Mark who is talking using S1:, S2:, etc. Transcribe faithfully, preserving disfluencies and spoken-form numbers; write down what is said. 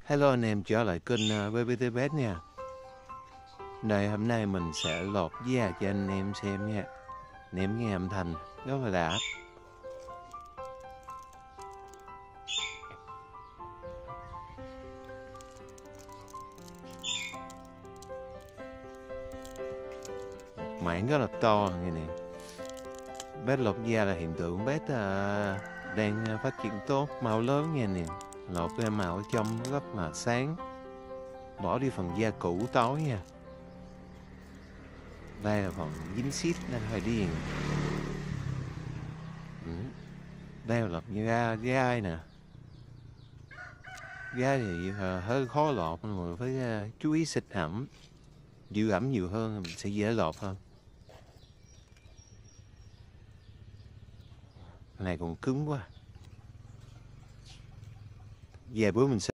S1: Hello anh em, trở lại kênh uh, bê bê tê Pet nha. Đây hôm nay mình sẽ lột da cho anh em xem nha. Anh em nghe âm thanh rất là đã. Mảng rất là to nghe nè. Pet lột da là hiện tượng pet uh, đang phát triển tốt, màu lớn nha nè. Lột ra màu ở trong rất là sáng. Bỏ đi phần da cũ tối nha. Đây là phần dính xít nên hơi điên. Ừ. Đây là lột da gai nè. Gai thì uh, hơi khó lột, mọi người phải uh, chú ý xịt ẩm. Giữ ẩm nhiều hơn mình sẽ dễ lột hơn. Cái này còn cứng quá. Vài bữa mình sẽ